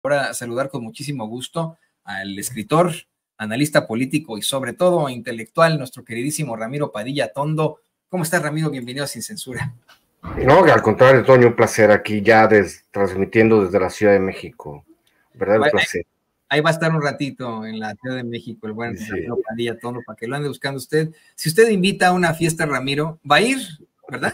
Ahora saludar con muchísimo gusto al escritor, analista político y sobre todo intelectual, nuestro queridísimo Ramiro Padilla Tondo. ¿Cómo estás, Ramiro? Bienvenido a Sin Censura. No, al contrario, Toño, un placer aquí ya transmitiendo desde la Ciudad de México. ¿Verdad? Un placer. Ahí va a estar un ratito en la Ciudad de México, el buen Sí. Ramiro Padilla Tondo, para que lo ande buscando usted. Si usted invita a una fiesta, Ramiro, va a ir, ¿verdad?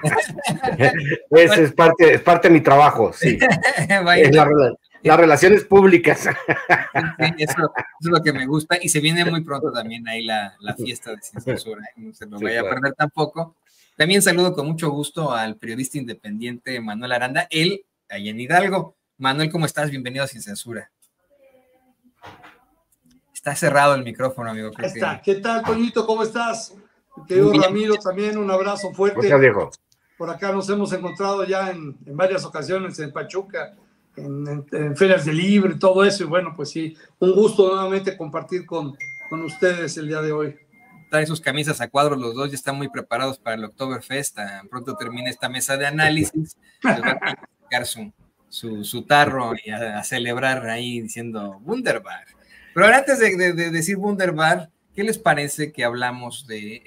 Es parte de mi trabajo, sí. Va a ir. Las relaciones públicas. Sí, eso es lo que me gusta, y se viene muy pronto también ahí la fiesta de Sin Censura, no se lo vaya a perder tampoco. También saludo con mucho gusto al periodista independiente Manuel Aranda, él ahí en Hidalgo. Manuel, ¿cómo estás? Bienvenido a Sin Censura. Está cerrado el micrófono, amigo. Ahí está. ¿Qué tal, Toñito? ¿Cómo estás? Querido Ramiro, también un abrazo fuerte. Gracias, Diego. Por acá nos hemos encontrado ya en varias ocasiones en Pachuca, en ferias de libre, todo eso, y bueno, pues sí, un gusto nuevamente compartir con ustedes el día de hoy. Traen sus camisas a cuadros los dos, ya están muy preparados para el Oktoberfest. Tan pronto termina esta mesa de análisis, les van a sacar su tarro y a celebrar ahí diciendo Wunderbar. Pero ahora, antes de decir Wunderbar, ¿qué les parece que hablamos de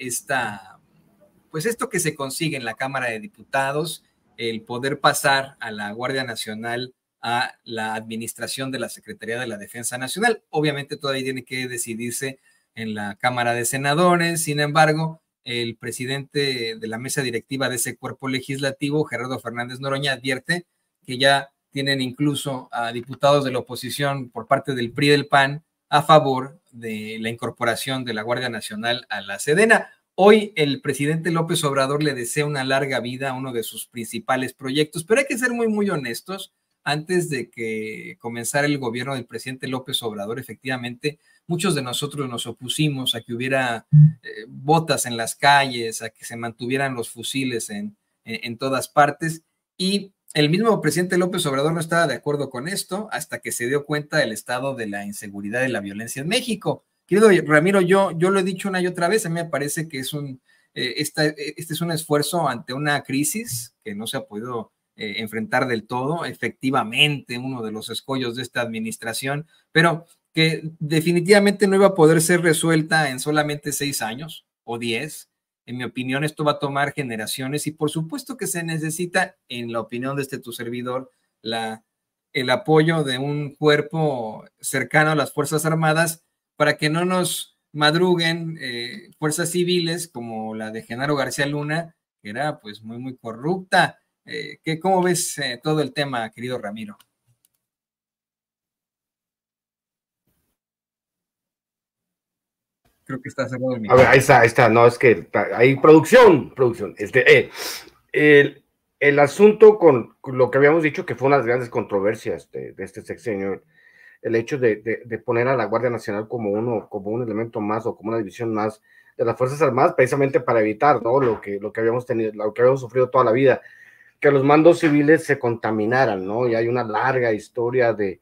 pues esto que se consigue en la Cámara de Diputados, el poder pasar a la Guardia Nacional a la administración de la Secretaría de la Defensa Nacional? Obviamente todavía tiene que decidirse en la Cámara de Senadores. Sin embargo, el presidente de la mesa directiva de ese cuerpo legislativo, Gerardo Fernández Noroña, advierte que ya tienen incluso a diputados de la oposición por parte del PRI y del PAN a favor de la incorporación de la Guardia Nacional a la Sedena. Hoy el presidente López Obrador le desea una larga vida a uno de sus principales proyectos, pero hay que ser muy, muy honestos. Antes de que comenzara el gobierno del presidente López Obrador, efectivamente, muchos de nosotros nos opusimos a que hubiera botas en las calles, a que se mantuvieran los fusiles en todas partes, y el mismo presidente López Obrador no estaba de acuerdo con esto hasta que se dio cuenta del estado de la inseguridad y la violencia en México. Querido Ramiro, yo lo he dicho una y otra vez, a mí me parece que este es un esfuerzo ante una crisis que no se ha podido enfrentar del todo, efectivamente uno de los escollos de esta administración, pero que definitivamente no iba a poder ser resuelta en solamente 6 años o 10. En mi opinión, esto va a tomar generaciones, y por supuesto que se necesita, en la opinión de tu servidor, el apoyo de un cuerpo cercano a las Fuerzas Armadas para que no nos madruguen fuerzas civiles como la de Genaro García Luna, que era pues muy, muy corrupta. ¿Cómo ves todo el tema, querido Ramiro? Creo que está cerrado el micrófono. A ver, ahí está, no, es que hay producción. El asunto con lo que habíamos dicho, que fue una de las grandes controversias de este sexenio, el hecho de poner a la Guardia Nacional como un elemento más o como una división más de las Fuerzas Armadas, precisamente para evitar, ¿no?, lo que habíamos tenido, lo que habíamos sufrido toda la vida, que los mandos civiles se contaminaran, ¿no? Y hay una larga historia de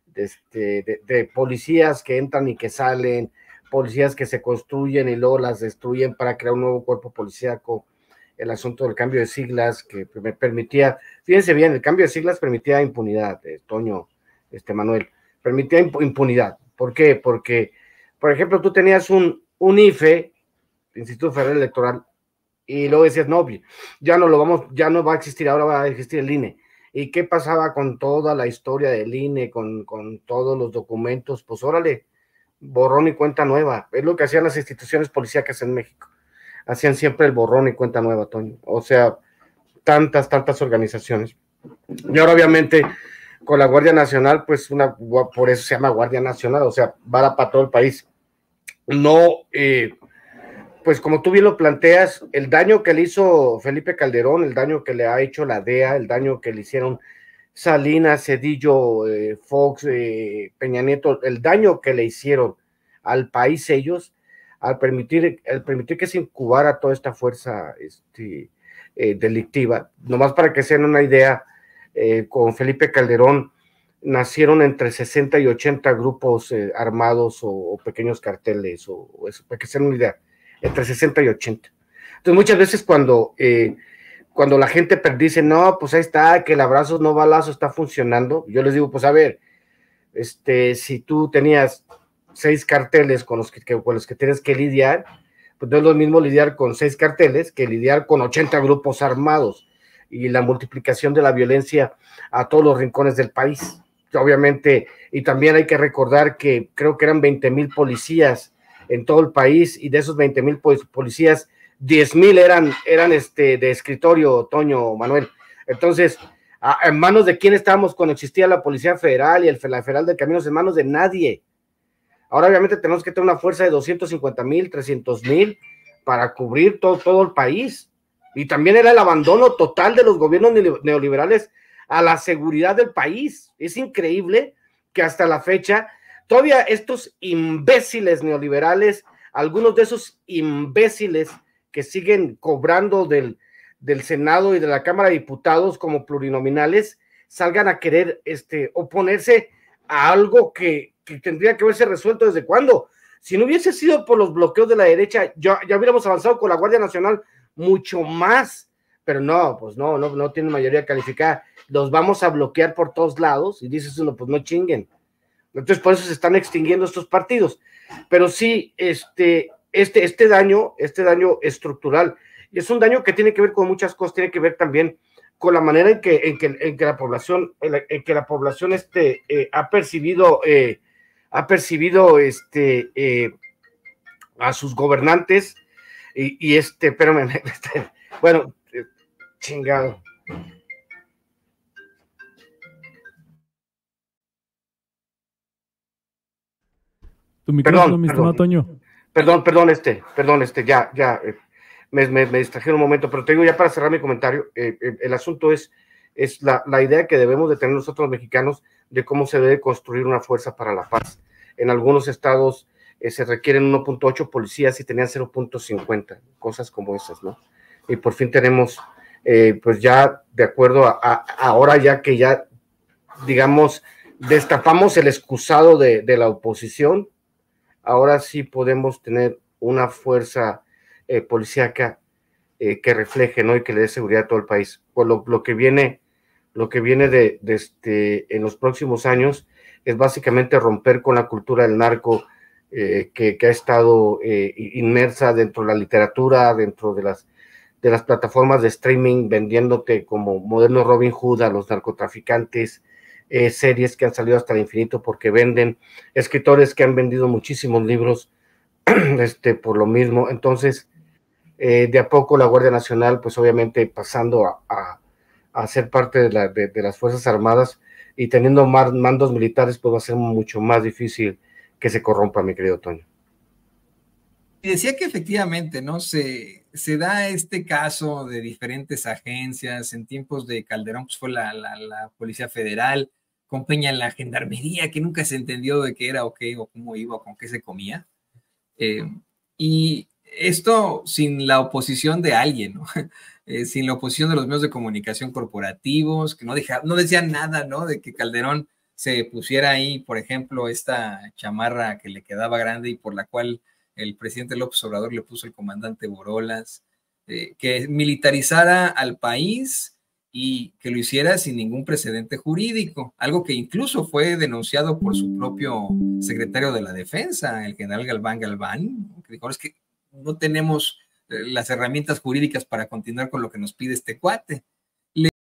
policías que entran y que salen, policías que se construyen y luego las destruyen para crear un nuevo cuerpo policíaco. El asunto del cambio de siglas que me permitía, fíjense bien, el cambio de siglas permitía impunidad, Toño, Manuel, permitía impunidad. ¿Por qué? Porque, por ejemplo, tú tenías un IFE, Instituto Federal Electoral, y luego decías, no, ya no va a existir, ahora va a existir el INE. ¿Y qué pasaba con toda la historia del INE, con todos los documentos? Pues órale, borrón y cuenta nueva. Es lo que hacían las instituciones policíacas en México. Hacían siempre el borrón y cuenta nueva, Toño. O sea, tantas organizaciones. Y ahora, obviamente, con la Guardia Nacional, pues por eso se llama Guardia Nacional, o sea, va para todo el país. No, pues como tú bien lo planteas, el daño que le hizo Felipe Calderón, el daño que le ha hecho la DEA, el daño que le hicieron Salinas, Cedillo, Fox, Peña Nieto, el daño que le hicieron al país ellos, al permitir que se incubara toda esta fuerza delictiva. Nomás para que se den una idea, con Felipe Calderón nacieron entre 60 y 80 grupos armados o pequeños carteles, o eso, para que se den una idea, entre 60 y 80. Entonces muchas veces cuando la gente dice, no, pues ahí está, que el abrazos no balazos está funcionando, yo les digo, pues a ver, Si tú tenías 6 carteles con los que tienes que lidiar, pues no es lo mismo lidiar con 6 carteles que lidiar con 80 grupos armados y la multiplicación de la violencia a todos los rincones del país. Obviamente, y también hay que recordar que creo que eran 20,000 policías en todo el país, y de esos 20,000 policías, 10,000 eran de escritorio, Toño, Manuel. Entonces, ¿en manos de quién estábamos cuando existía la Policía Federal y la Federal de Caminos? En manos de nadie. Ahora obviamente tenemos que tener una fuerza de 250,000, 300,000 para cubrir todo el país. Y también era el abandono total de los gobiernos neoliberales a la seguridad del país. Es increíble que hasta la fecha todavía estos imbéciles neoliberales, algunos de esos imbéciles que siguen cobrando del Senado y de la Cámara de Diputados como plurinominales, salgan a querer oponerse a algo que tendría que haberse resuelto desde cuándo. Si no hubiese sido por los bloqueos de la derecha, ya hubiéramos avanzado con la Guardia Nacional mucho más, pero no, pues no tienen mayoría calificada. Los vamos a bloquear por todos lados, y dices uno, pues no chinguen. Entonces por eso se están extinguiendo estos partidos. Pero sí, este daño estructural, y es un daño que tiene que ver con muchas cosas, tiene que ver también con la manera en que la población ha percibido a sus gobernantes, espérame, bueno, chingado. Tu micrófono, mi estimado Toño. Perdón, ya, me distrajeron un momento, pero te digo ya para cerrar mi comentario, el asunto es la idea que debemos de tener nosotros los mexicanos de cómo se debe construir una fuerza para la paz. En algunos estados se requieren 1.8 policías y tenían 0.50, cosas como esas, ¿no? Y por fin tenemos, pues ya de acuerdo ahora ya que ya, digamos, destapamos el excusado de la oposición, ahora sí podemos tener una fuerza policíaca que refleje, ¿no? Y que le dé seguridad a todo el país. Por lo que viene en los próximos años es básicamente romper con la cultura del narco que ha estado inmersa dentro de la literatura, dentro de las plataformas de streaming, vendiéndote como moderno Robin Hood a los narcotraficantes, series que han salido hasta el infinito porque venden, escritores que han vendido muchísimos libros por lo mismo. Entonces, de a poco la Guardia Nacional, pues obviamente pasando a ser parte de las Fuerzas Armadas y teniendo mandos militares, pues va a ser mucho más difícil que se corrompa, mi querido Toño. Y decía que efectivamente, ¿no? Se da este caso de diferentes agencias. En tiempos de Calderón, pues fue la Policía Federal, con Peña en la Gendarmería, que nunca se entendió de qué era o qué, o cómo iba, o con qué se comía. Y esto sin la oposición de alguien, ¿no? Sin la oposición de los medios de comunicación corporativos, que no decían nada, ¿no? De que Calderón se pusiera ahí, por ejemplo, esta chamarra que le quedaba grande y por la cual el presidente López Obrador le puso el comandante Borolas, que militarizara al país y que lo hiciera sin ningún precedente jurídico, algo que incluso fue denunciado por su propio secretario de la Defensa, el general Galván, que dijo, es que no tenemos las herramientas jurídicas para continuar con lo que nos pide este cuate.